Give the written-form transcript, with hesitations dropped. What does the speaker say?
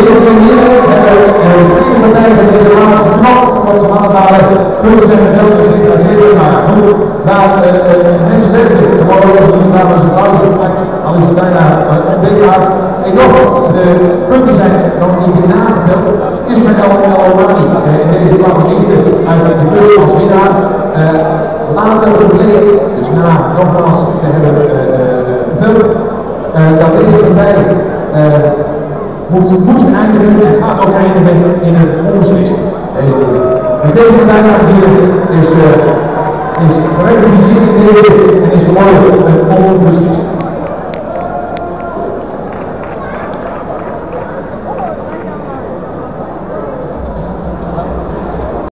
Deze manier hebben twee partijen van deze raad geknopt, wat ze haalbare punten zijn met geld geïnteresseerd. Nou ja, goed, daar mensen weten, er worden ook natuurlijk daar met z'n vrouwen gemaakt, al is het bijna ondenkbaar. Ik nog, de punten zijn nog een keertje nageteld. Is met El Omani in deze kwam als eerste uit de bus als winnaar. Later bleek, dus na nogmaals te hebben geteld, dat deze partij moest eindigen en gaat ook eindigen in een onbeslist. Dus deze partij, dames en heren, is gerectificeerd in deze en is geworden een onbeslist.